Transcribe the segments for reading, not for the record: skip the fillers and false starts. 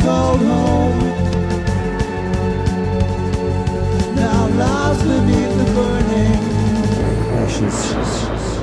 called home now lies beneath the burning ashes.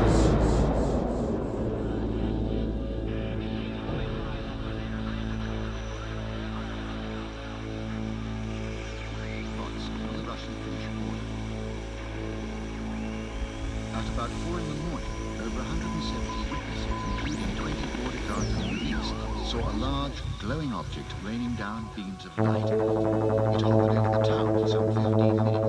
At about 4 in the morning, over 170 witnesses, including 20 border guards and police, saw a large, glowing object raining down beams of light. It hovered over the town for some 15 minutes.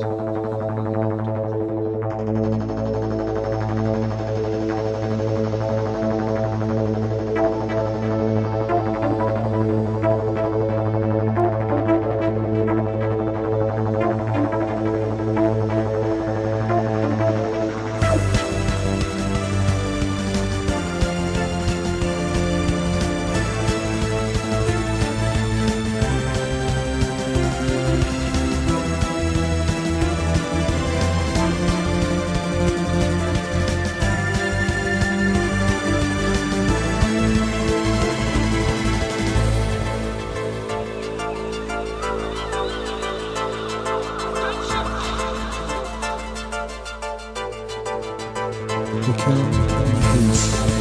Become peace.